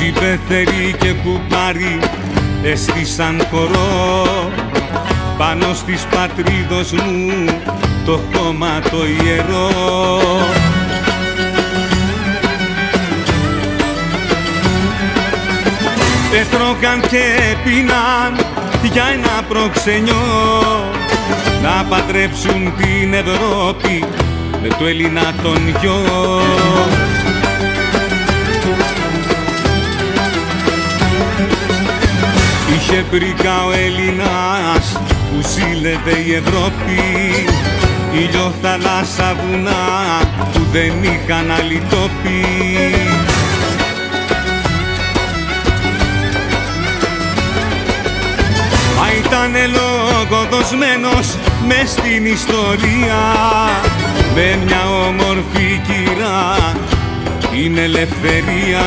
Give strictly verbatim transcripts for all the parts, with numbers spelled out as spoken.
Συμπεθερή και κουμπάρι έστησαν χορό πάνω στις πατρίδος μου το χώμα το ιερό. Έτρωγαν και πίναν για ένα προξενιό να παντρέψουν την Ευρώπη με το Έλληνα τον γιο. Είχε μπρικα ο Έλληνας που ζήλευε η Ευρώπη, ήλιο, θάλασσα, βουνά που δεν είχαν άλλη τόποι. Μα ήτανε λογοδοσμένος μες στην ιστορία με μια όμορφη κυρά, την ελευθερία.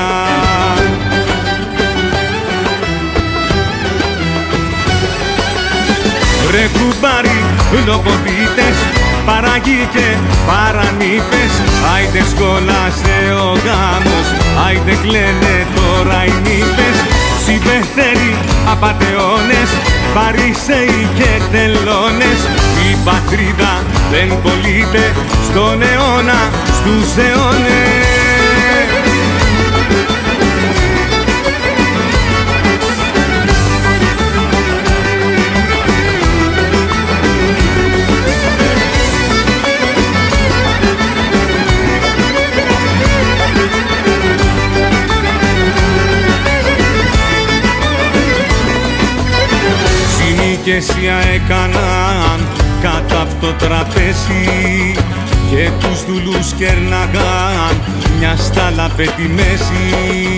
Ρε κουμπάρι, λοποδίτες, παραγί και παρανήπες, άιντε σκολάσε ο γάμος, άιντε κλαίνε τώρα οι νύφες. Συμπεθέροι, απατεώνες, Φαρισαίοι και τελώνες, η πατρίδα δεν πωλείται στον αιώνα, στους αιώνες. Συνοικεσία έκαναν κάτω απ' το τραπέζι και τους δουλούς κέρναγαν μια στάλα πετή μέση.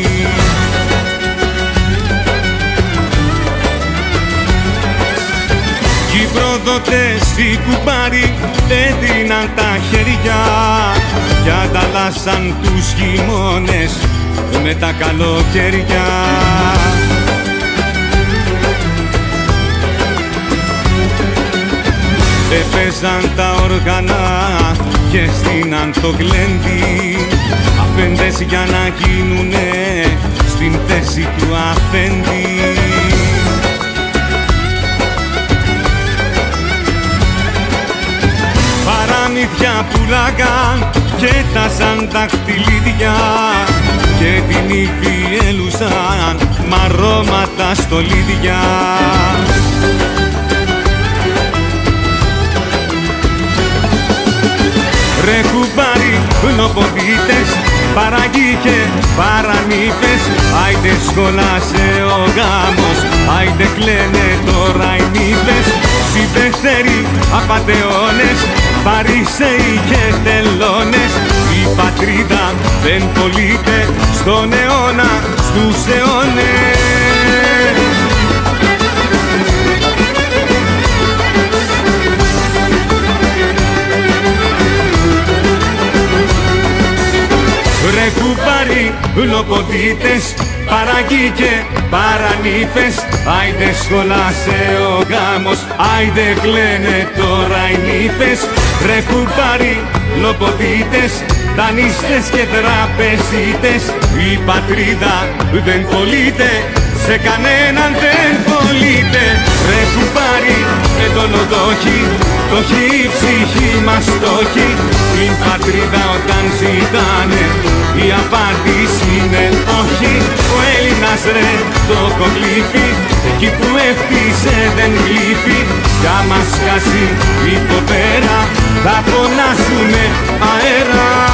Κι οι προδότες οι κουμπάροι έδιναν τα χέρια κι ανταλλάσσαν τους χειμώνες με τα καλοκαίρια. Έπαιζαν τα όργανα και στείναν το γλέντι, αφέντες για να γίνουνε στην θέση του αφέντη. Παραμύθια πουλάγαν και τάζαν δαχτυλίδια και την ύφη έλουσαν μαρώματα στολίδια. Ρε κουμπάρι, λοποδίτες, παραγί και παρανήπες, άιντε σκολάσε ο γάμος, άιντε κλαίνε τώρα οι νύφες. Συμπεθέροι, απατεώνες, Φαρισαίοι και τελώνες, η πατρίδα δεν πωλείται στον αιώνα, στους αιώνες. Ρε κουμπάρι, λοποδίτες, παραγί και παρανήπες, άιντε σχολάσε ο γάμος, άιντε κλαίνε τώρα οι νύφες. Ρε κουμπάρι, λοποδίτες, δανείστες και τραπεζίτες, η πατρίδα δεν πωλείται, σε κανέναν δεν πωλείται. Ρε κουμπάρι, εντολοδόχοι, το έχει η ψυχή μας το έχει, την πατρίδα όταν ζητάνε η απάντηση είναι όχι. Ο Έλληνας ρε το κοκλήφι, εκεί που έφτισε δεν γλύφει, κι άμα σκάσει η φωτέρα θα φωνάσουνε αέρα.